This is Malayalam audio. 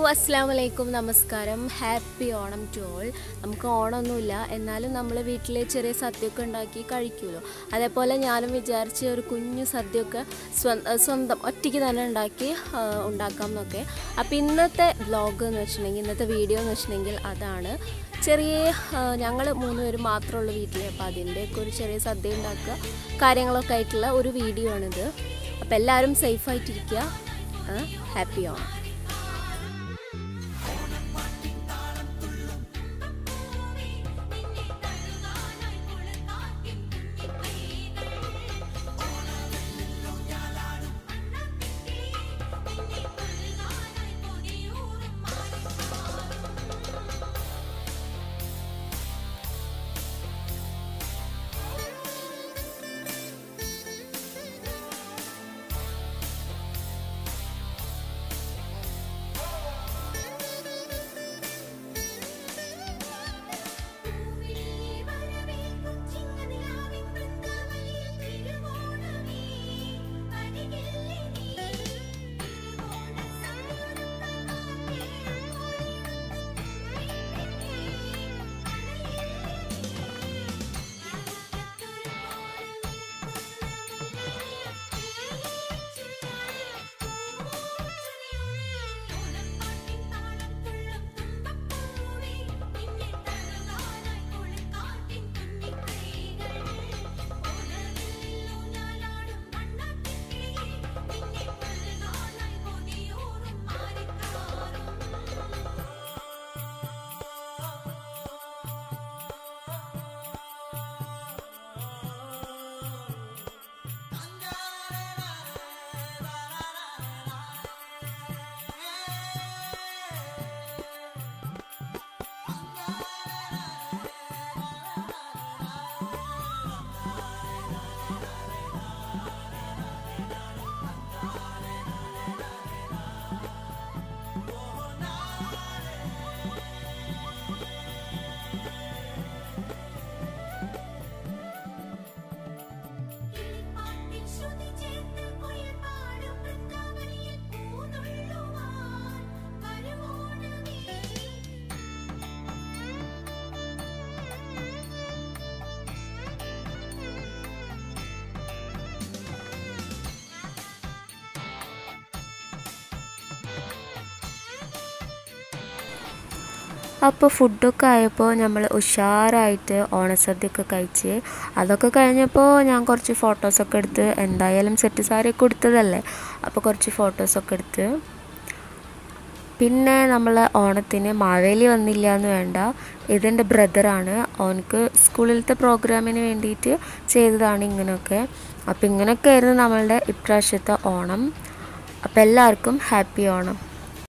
അസ്സലാമലൈക്കും നമസ്കാരം ഹാപ്പി ഓണം ടു ഓൾ. നമുക്ക് ഓണമൊന്നുമില്ല, എന്നാലും നമ്മൾ വീട്ടിൽ ചെറിയ സദ്യയൊക്കെ ഉണ്ടാക്കി കഴിക്കുമല്ലോ. അതേപോലെ ഞാനും വിചാരിച്ച് ഒരു കുഞ്ഞു സദ്യയൊക്കെ സ്വന്തം ഒറ്റയ്ക്ക് തന്നെ ഉണ്ടാക്കാം എന്നൊക്കെ. അപ്പോൾ ഇന്നത്തെ വ്ലോഗ് എന്ന് വെച്ചിട്ടുണ്ടെങ്കിൽ, ഇന്നത്തെ വീഡിയോ എന്ന് വെച്ചിട്ടുണ്ടെങ്കിൽ അതാണ്. ഞങ്ങൾ 3 പേര് മാത്രമേ ഉള്ളൂ വീട്ടിൽ. അപ്പോൾ അതിൻ്റെയൊക്കെ ഒരു ചെറിയ സദ്യ ഉണ്ടാക്കുക കാര്യങ്ങളൊക്കെ ആയിട്ടുള്ള ഒരു വീഡിയോ ആണിത്. അപ്പോൾ എല്ലാവരും സേഫായിട്ടിരിക്കുക. ഹാപ്പി ഓണം. അപ്പോൾ ഫുഡൊക്കെ ആയപ്പോൾ നമ്മൾ ഉഷാറായിട്ട് ഓണസദ്യയൊക്കെ കഴിച്ച്, അതൊക്കെ കഴിഞ്ഞപ്പോൾ ഞാൻ കുറച്ച് ഫോട്ടോസൊക്കെ എടുത്ത്, എന്തായാലും സെറ്റ് സാരിയൊക്കെ കൊടുത്തതല്ലേ, അപ്പോൾ കുറച്ച് ഫോട്ടോസൊക്കെ എടുത്ത്. പിന്നെ നമ്മൾ ഓണത്തിന് മാവേലി വന്നില്ല എന്ന് വേണ്ട, ഇതെൻ്റെ ബ്രദറാണ്. അവനക്ക് സ്കൂളിലത്തെ പ്രോഗ്രാമിന് വേണ്ടിയിട്ട് ചെയ്തതാണ് ഇങ്ങനെയൊക്കെ. അപ്പോൾ ഇങ്ങനെയൊക്കെ ആയിരുന്നു നമ്മളുടെ ഇപ്രാവശ്യത്തെ ഓണം. അപ്പോൾ എല്ലാവർക്കും ഹാപ്പി ഓണം.